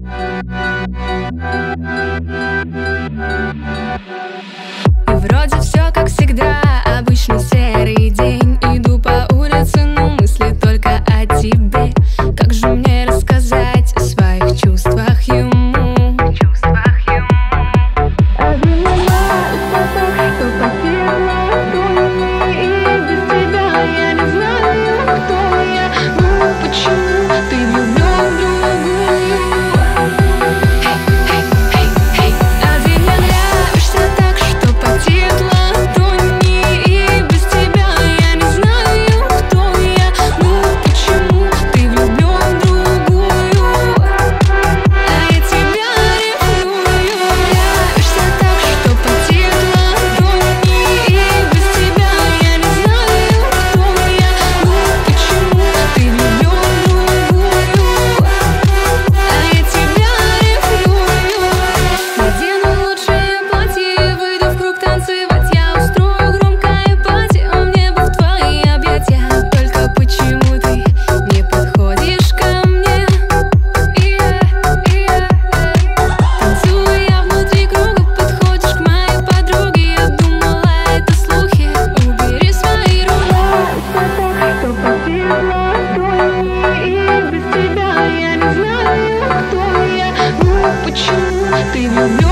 И вроде все как всегда, обычный серый день. Иду по улице, но мысли только о тебе. Как же мне рассказать о своих чувствах ему? Почему ты влюблен?